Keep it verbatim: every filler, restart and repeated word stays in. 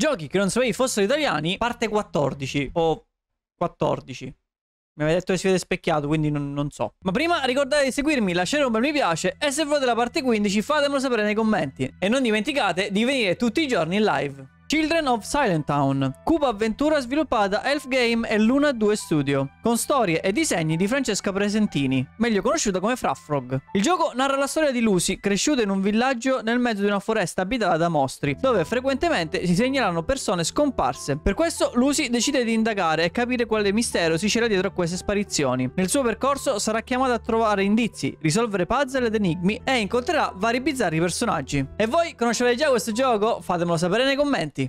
Giochi che non sapevi fossero italiani, parte quattordici o quattordici. Mi avete detto che si vede specchiato, quindi non, non so. Ma prima ricordate di seguirmi, lasciare un bel mi piace e se volete la parte quindici fatemelo sapere nei commenti. E non dimenticate di venire tutti i giorni in live. Children of Silent Town, cupa avventura sviluppata Elf Game e Luna due Studio, con storie e disegni di Francesca Presentini, meglio conosciuta come Frafrog. Il gioco narra la storia di Lucy, cresciuta in un villaggio nel mezzo di una foresta abitata da mostri, dove frequentemente si segnalano persone scomparse. Per questo Lucy decide di indagare e capire quale mistero si c'era dietro a queste sparizioni. Nel suo percorso sarà chiamata a trovare indizi, risolvere puzzle ed enigmi e incontrerà vari bizzarri personaggi. E voi conoscevate già questo gioco? Fatemelo sapere nei commenti.